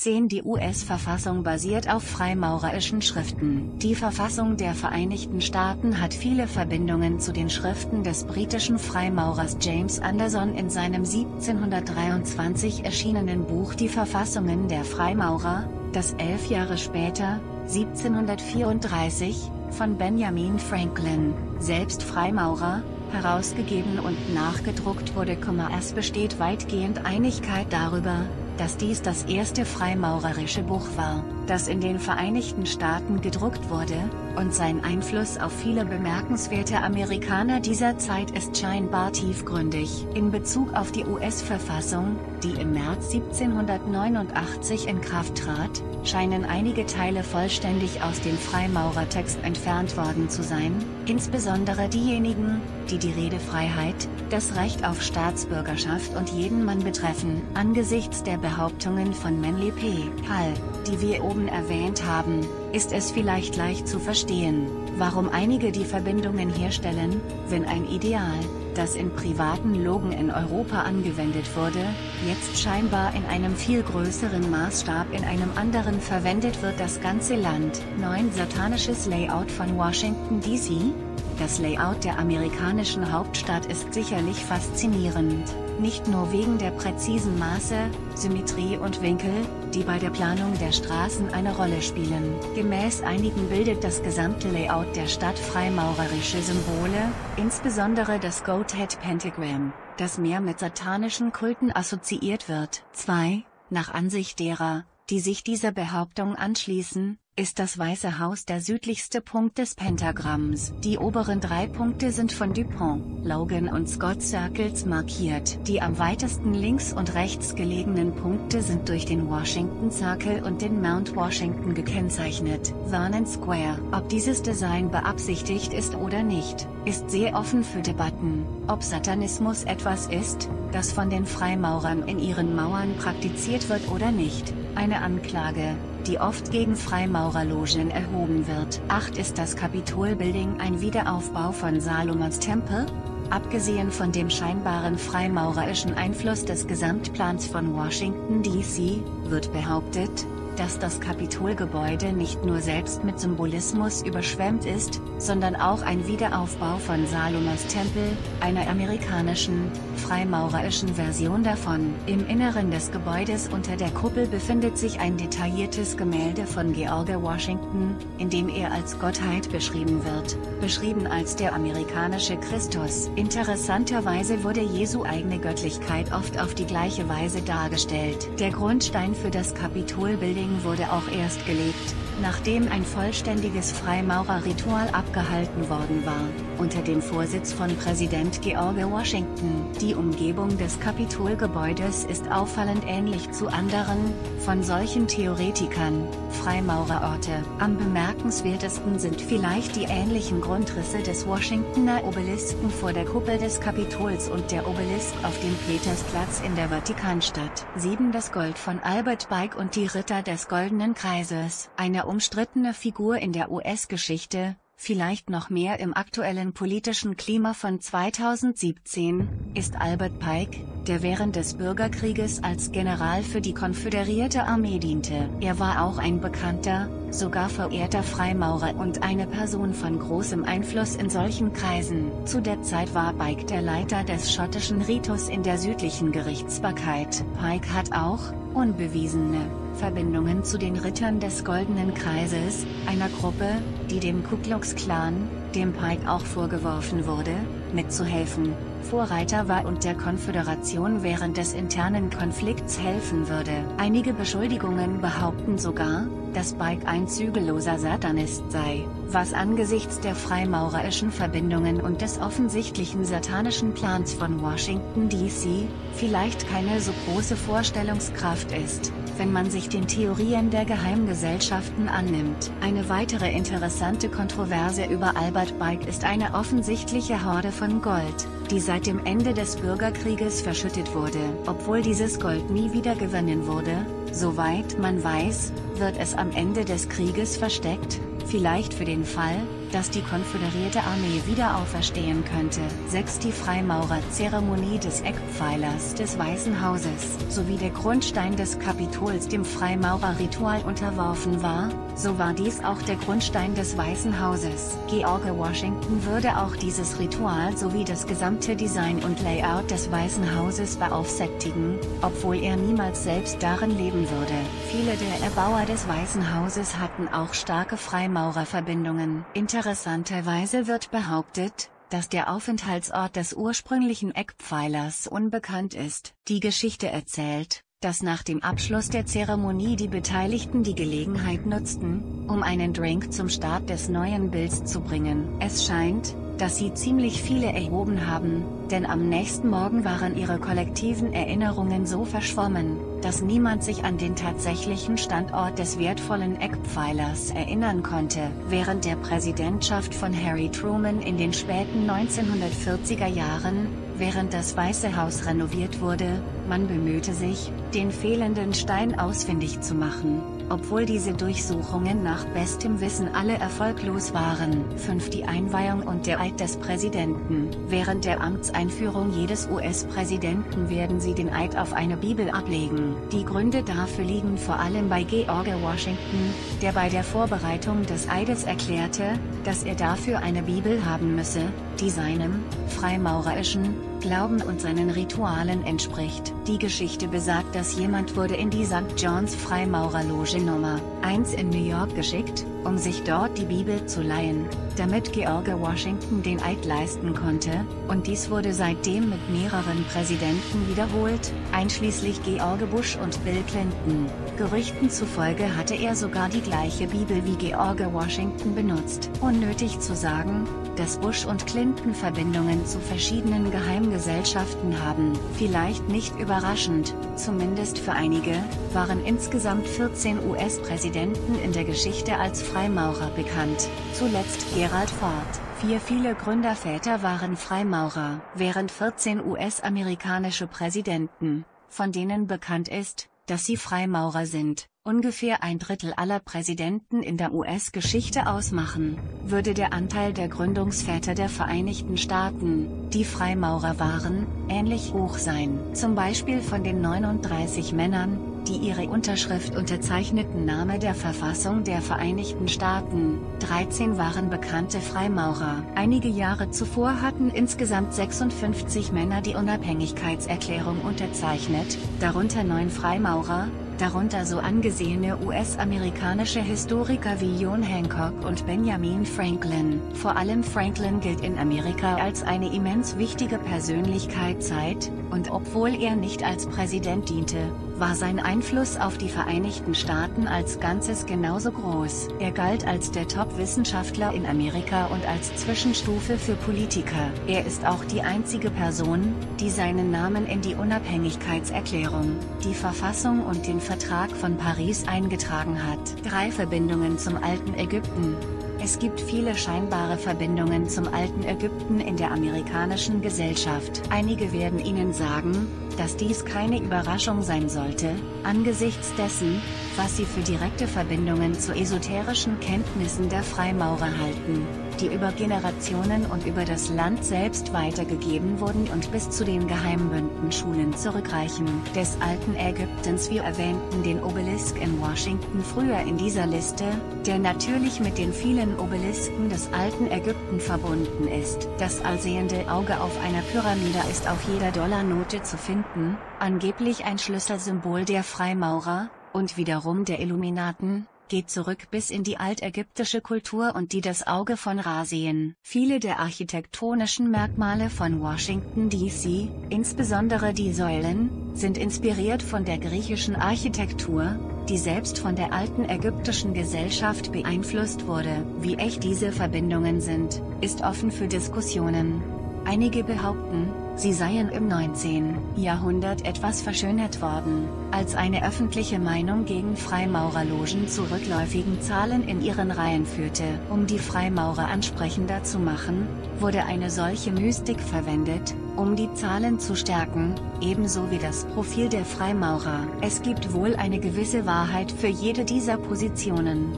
17 Die US-Verfassung basiert auf freimaurerischen Schriften. Die Verfassung der Vereinigten Staaten hat viele Verbindungen zu den Schriften des britischen Freimaurers James Anderson in seinem 1723 erschienenen Buch Die Verfassungen der Freimaurer, das 11 Jahre später, 1734, von Benjamin Franklin, selbst Freimaurer, herausgegeben und nachgedruckt wurde. Es besteht weitgehend Einigkeit darüber, dass dies das erste freimaurerische Buch war, das in den Vereinigten Staaten gedruckt wurde, und sein Einfluss auf viele bemerkenswerte Amerikaner dieser Zeit ist scheinbar tiefgründig. In Bezug auf die US-Verfassung, die im März 1789 in Kraft trat, scheinen einige Teile vollständig aus dem Freimaurertext entfernt worden zu sein, insbesondere diejenigen, die die Redefreiheit, das Recht auf Staatsbürgerschaft und jeden Mann betreffen. Angesichts der Behauptungen von Manly P. Hall, die wir oben erwähnt haben, ist es vielleicht leicht zu verstehen, warum einige die Verbindungen herstellen, wenn ein Ideal, das in privaten Logen in Europa angewendet wurde, jetzt scheinbar in einem viel größeren Maßstab in einem anderen verwendet wird. Das ganze Land. 9 Satanisches Layout von Washington, D.C. Das Layout der amerikanischen Hauptstadt ist sicherlich faszinierend, nicht nur wegen der präzisen Maße, Symmetrie und Winkel, die bei der Planung der Straßen eine Rolle spielen. Gemäß einigen bildet das gesamte Layout der Stadt freimaurerische Symbole, insbesondere das Godhead Pentagram, das mehr mit satanischen Kulten assoziiert wird. 2. Nach Ansicht derer, die sich dieser Behauptung anschließen, ist das Weiße Haus der südlichste Punkt des Pentagramms. Die oberen 3 Punkte sind von Dupont, Logan und Scott Circles markiert. Die am weitesten links und rechts gelegenen Punkte sind durch den Washington Circle und den Mount Washington gekennzeichnet. Vernon Square. Ob dieses Design beabsichtigt ist oder nicht, ist sehr offen für Debatten. Ob Satanismus etwas ist, das von den Freimaurern in ihren Mauern praktiziert wird oder nicht, eine Anklage, die oft gegen Freimaurerlogen erhoben wird. 8 Ist das Capitol-Building ein Wiederaufbau von Salomons Tempel? Abgesehen von dem scheinbaren freimaurerischen Einfluss des Gesamtplans von Washington, D.C., wird behauptet, dass das Kapitolgebäude nicht nur selbst mit Symbolismus überschwemmt ist, sondern auch ein Wiederaufbau von Salomos Tempel, einer amerikanischen, freimaurerischen Version davon. Im Inneren des Gebäudes unter der Kuppel befindet sich ein detailliertes Gemälde von George Washington, in dem er als Gottheit beschrieben wird, beschrieben als der amerikanische Christus. Interessanterweise wurde Jesu eigene Göttlichkeit oft auf die gleiche Weise dargestellt. Der Grundstein für das Kapitolbuilding wurde auch erst gelegt, nachdem ein vollständiges Freimaurerritual abgehalten worden war, unter dem Vorsitz von Präsident George Washington. Die Umgebung des Kapitolgebäudes ist auffallend ähnlich zu anderen, von solchen Theoretikern, Freimaurerorte. Am bemerkenswertesten sind vielleicht die ähnlichen Grundrisse des Washingtoner Obelisken vor der Kuppel des Kapitols und der Obelisk auf dem Petersplatz in der Vatikanstadt. 7 Das Gold von Albert Pike und die Ritter des Goldenen Kreises. Eine umstrittene Figur in der US-Geschichte, vielleicht noch mehr im aktuellen politischen Klima von 2017, ist Albert Pike, der während des Bürgerkrieges als General für die konföderierte Armee diente. Er war auch ein bekannter, sogar verehrter Freimaurer und eine Person von großem Einfluss in solchen Kreisen. Zu der Zeit war Pike der Leiter des schottischen Ritus in der südlichen Gerichtsbarkeit. Pike hat auch, unbewiesene, Verbindungen zu den Rittern des Goldenen Kreises, einer Gruppe, die dem Ku Klux Klan, dem Pike auch vorgeworfen wurde, mitzuhelfen, Vorreiter war und der Konföderation während des internen Konflikts helfen würde. Einige Beschuldigungen behaupten sogar, dass Pike ein zügelloser Satanist sei, was angesichts der freimaurerischen Verbindungen und des offensichtlichen satanischen Plans von Washington, D.C., vielleicht keine so große Vorstellungskraft ist, wenn man sich den Theorien der Geheimgesellschaften annimmt. Eine weitere interessante Kontroverse über Albert Pike ist eine offensichtliche Horde von Gold, die seit dem Ende des Bürgerkrieges verschüttet wurde. Obwohl dieses Gold nie wieder gewonnen wurde, soweit man weiß, wird es am Ende des Krieges versteckt, vielleicht für den Fall, dass die konföderierte Armee wieder auferstehen könnte. 6. Die Freimaurer-Zeremonie des Eckpfeilers des Weißen Hauses sowie der Grundstein des Kapitols dem Freimaurerritual unterworfen war, so war dies auch der Grundstein des Weißen Hauses. George Washington würde auch dieses Ritual sowie das gesamte Design und Layout des Weißen Hauses beaufsichtigen, obwohl er niemals selbst darin leben würde. Viele der Erbauer des Weißen Hauses hatten auch starke Freimaurerverbindungen. Interessanterweise wird behauptet, dass der Aufenthaltsort des ursprünglichen Eckpfeilers unbekannt ist. Die Geschichte erzählt, dass nach dem Abschluss der Zeremonie die Beteiligten die Gelegenheit nutzten, um einen Drink zum Start des neuen Bilds zu bringen. Es scheint, dass sie ziemlich viele erhoben haben, denn am nächsten Morgen waren ihre kollektiven Erinnerungen so verschwommen, dass niemand sich an den tatsächlichen Standort des wertvollen Eckpfeilers erinnern konnte. Während der Präsidentschaft von Harry Truman in den späten 1940er Jahren, während das Weiße Haus renoviert wurde, man bemühte sich, den fehlenden Stein ausfindig zu machen, obwohl diese Durchsuchungen nach bestem Wissen alle erfolglos waren. 5. Die Einweihung und der Eid des Präsidenten. Während der Amtseinführung jedes US-Präsidenten werden sie den Eid auf eine Bibel ablegen. Die Gründe dafür liegen vor allem bei George Washington, der bei der Vorbereitung des Eides erklärte, dass er dafür eine Bibel haben müsse, die seinem freimaurerischen Glauben und seinen Ritualen entspricht. Die Geschichte besagt, dass jemand wurde in die St. John's Freimaurerloge Nummer 1 in New York geschickt, um sich dort die Bibel zu leihen, damit George Washington den Eid leisten konnte, und dies wurde seitdem mit mehreren Präsidenten wiederholt, einschließlich George Bush und Bill Clinton. Gerüchten zufolge hatte er sogar die gleiche Bibel wie George Washington benutzt. Unnötig zu sagen, dass Bush und Clinton Verbindungen zu verschiedenen Geheimgesellschaften haben. Vielleicht nicht überraschend, zumindest für einige, waren insgesamt 14 US-Präsidenten in der Geschichte als Freimaurer bekannt. Zuletzt Gerald Ford. 4. Viele Gründerväter waren Freimaurer. Während 14 US-amerikanische Präsidenten, von denen bekannt ist, dass sie Freimaurer sind, ungefähr ein Drittel aller Präsidenten in der US-Geschichte ausmachen, würde der Anteil der Gründungsväter der Vereinigten Staaten, die Freimaurer waren, ähnlich hoch sein. Zum Beispiel von den 39 Männern, die ihre Unterschrift unterzeichneten Name der Verfassung der Vereinigten Staaten, 13 waren bekannte Freimaurer. Einige Jahre zuvor hatten insgesamt 56 Männer die Unabhängigkeitserklärung unterzeichnet, darunter 9 Freimaurer, darunter so angesehene US-amerikanische Historiker wie John Hancock und Benjamin Franklin. Vor allem Franklin gilt in Amerika als eine immens wichtige Persönlichkeit seit, und obwohl er nicht als Präsident diente, war sein Einfluss auf die Vereinigten Staaten als Ganzes genauso groß. Er galt als der Top-Wissenschaftler in Amerika und als Zwischenstufe für Politiker. Er ist auch die einzige Person, die seinen Namen in die Unabhängigkeitserklärung, die Verfassung und den Vertrag von Paris eingetragen hat. 3 Verbindungen zum alten Ägypten. Es gibt viele scheinbare Verbindungen zum alten Ägypten in der amerikanischen Gesellschaft. Einige werden Ihnen sagen, dass dies keine Überraschung sein sollte, angesichts dessen, was sie für direkte Verbindungen zu esoterischen Kenntnissen der Freimaurer halten, die über Generationen und über das Land selbst weitergegeben wurden und bis zu den Geheimbündenschulen zurückreichen. Des alten Ägyptens. Wir erwähnten den Obelisk in Washington früher in dieser Liste, der natürlich mit den vielen Obelisken des alten Ägypten verbunden ist. Das allsehende Auge auf einer Pyramide ist auf jeder Dollarnote zu finden, angeblich ein Schlüsselsymbol der Freimaurer, und wiederum der Illuminaten, geht zurück bis in die altägyptische Kultur und die das Auge von Ra sehen. Viele der architektonischen Merkmale von Washington D.C., insbesondere die Säulen, sind inspiriert von der griechischen Architektur, die selbst von der alten ägyptischen Gesellschaft beeinflusst wurde. Wie echt diese Verbindungen sind, ist offen für Diskussionen. Einige behaupten, sie seien im 19. Jahrhundert etwas verschönert worden, als eine öffentliche Meinung gegen Freimaurerlogen zu rückläufigen Zahlen in ihren Reihen führte. Um die Freimaurer ansprechender zu machen, wurde eine solche Mystik verwendet, um die Zahlen zu stärken, ebenso wie das Profil der Freimaurer. Es gibt wohl eine gewisse Wahrheit für jede dieser Positionen.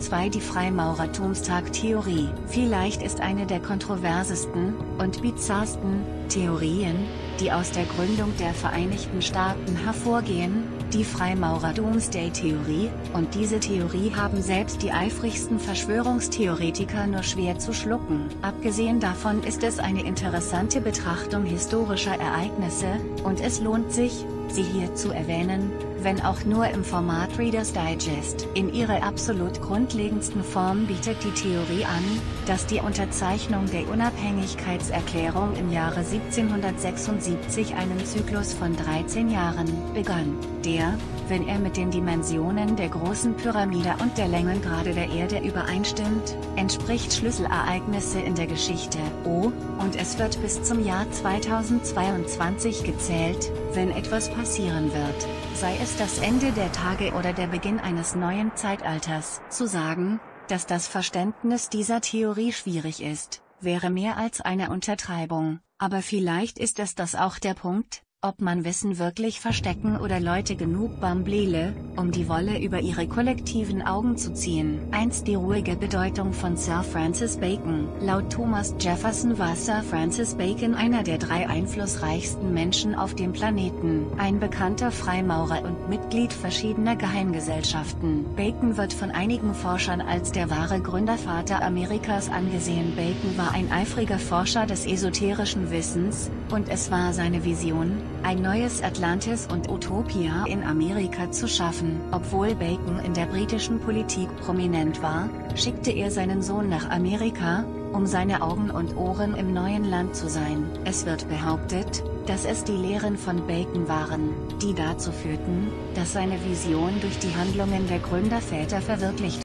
2 die Freimaurertumstag-Theorie. Vielleicht ist eine der kontroversesten und bizarrsten Theorien, die aus der Gründung der Vereinigten Staaten hervorgehen, die Freimaurer-Doomsday-Theorie, und diese Theorie haben selbst die eifrigsten Verschwörungstheoretiker nur schwer zu schlucken. Abgesehen davon ist es eine interessante Betrachtung historischer Ereignisse, und es lohnt sich, sie hier zu erwähnen, wenn auch nur im Format Reader's Digest. In ihrer absolut grundlegendsten Form bietet die Theorie an, dass die Unterzeichnung der Unabhängigkeitserklärung im Jahre 1776 einen Zyklus von 13 Jahren begann, der, wenn er mit den Dimensionen der großen Pyramide und der Längengrade der Erde übereinstimmt, entspricht Schlüsselereignisse in der Geschichte. Oh, und es wird bis zum Jahr 2022 gezählt, wenn etwas passieren wird, sei es das Ende der Tage oder der Beginn eines neuen Zeitalters. Zu sagen, dass das Verständnis dieser Theorie schwierig ist, wäre mehr als eine Untertreibung, aber vielleicht ist es das auch der Punkt, ob man Wissen wirklich verstecken oder Leute genug Bamblele, um die Wolle über ihre kollektiven Augen zu ziehen. Einst die ruhige Bedeutung von Sir Francis Bacon. Laut Thomas Jefferson war Sir Francis Bacon einer der 3 einflussreichsten Menschen auf dem Planeten, ein bekannter Freimaurer und Mitglied verschiedener Geheimgesellschaften. Bacon wird von einigen Forschern als der wahre Gründervater Amerikas angesehen. Bacon war ein eifriger Forscher des esoterischen Wissens, und es war seine Vision, ein neues Atlantis und Utopia in Amerika zu schaffen. Obwohl Bacon in der britischen Politik prominent war, schickte er seinen Sohn nach Amerika, um seine Augen und Ohren im neuen Land zu sein. Es wird behauptet, dass es die Lehren von Bacon waren, die dazu führten, dass seine Vision durch die Handlungen der Gründerväter verwirklicht